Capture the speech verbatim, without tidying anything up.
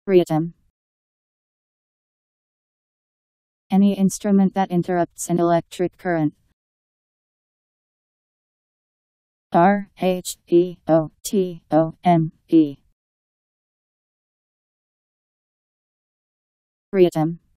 Rheotome. Any instrument that interrupts an electric current. R H E O T O M E. Rheotome.